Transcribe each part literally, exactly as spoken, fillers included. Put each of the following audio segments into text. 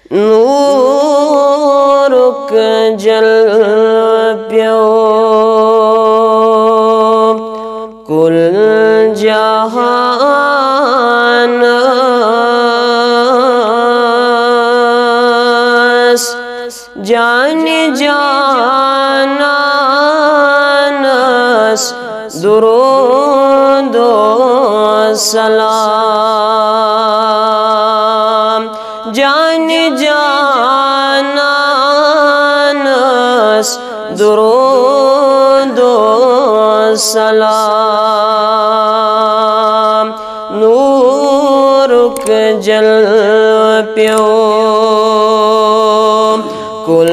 نورک جل پیو کل جہانس جان جانانس درود و سلام جان جانانس درود و سلام نورک جل پیو کل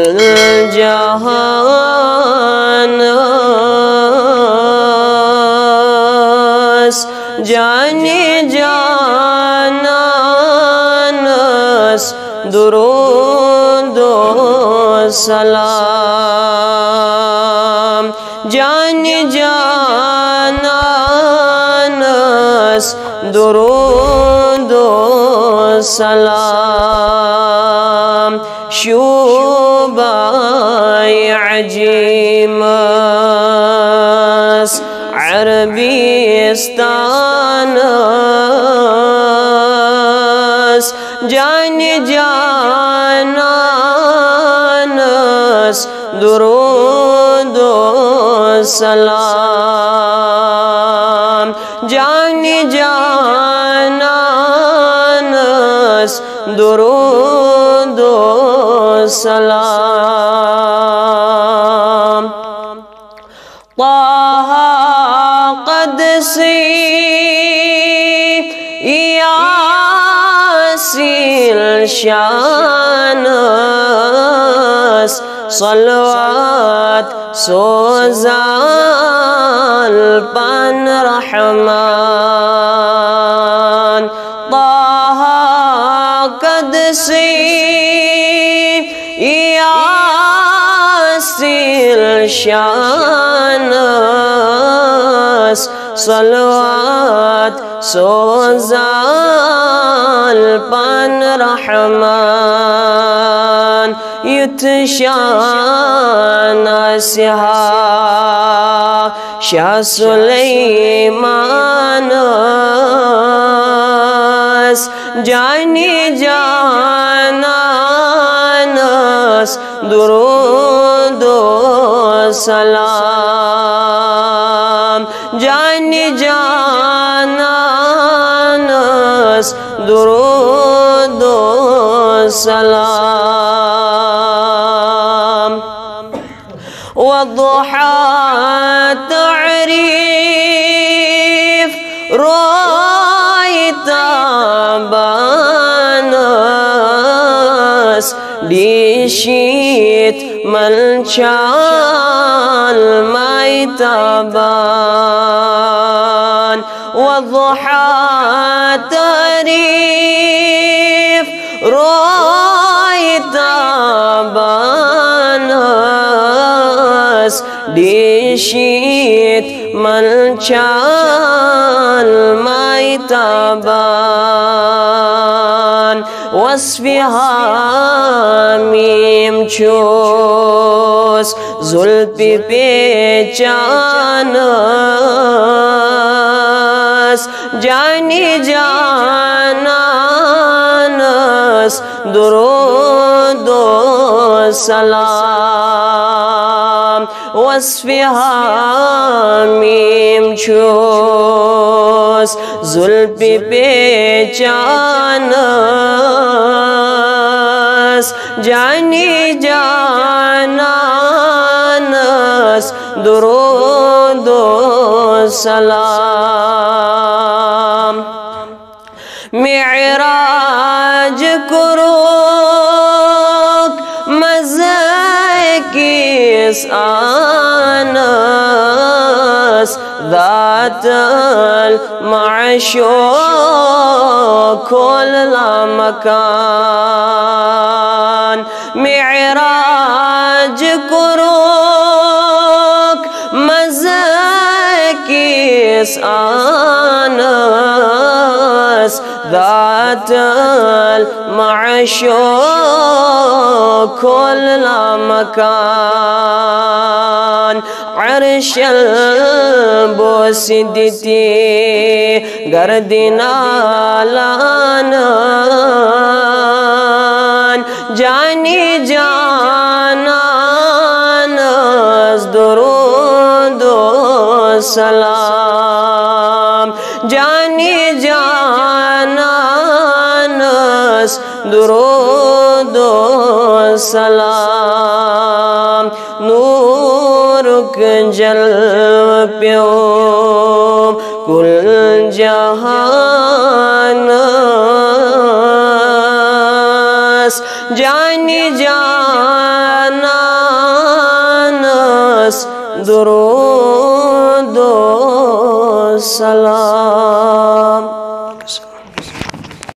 جہانس جان جانانس درود و سلام جان جانانس درود و سلام شوبای عجیمس عربستانس جان جانانس درود و سلام جان جانانس درود و سلام طه قدسی یاسین شانس صلوات سوزال پان رحمان طه قدسی یاسین شانس صلوات سوزال پان رحمان یتشان سہا شاہ سلیمانس جانی جانانس درود و سلام جانی جانانس درود و سلام والضحى تعريف رأيت بانس ديشيت ملشال ميتابان والضحى تعريف رأيت بانس ديشيت ملشال ميتابان وصفها ميم چوس زلپی پیچانس جانی جانانس درود و سلام وصفها میم چوس زلپی پیچانس جانی جانانس درود و سلام معراج کروک مزکیس آنس ذات المعشوق كل مكان معراج کروک مزکیس آنس ذات المعش كل مكان عرش البوسدتي گردنا لانان جانی جانان از درود و سلام جانی جانان از درود و سلام نور جلو پیو کل جہان اس جانی جانان اس درود و سلام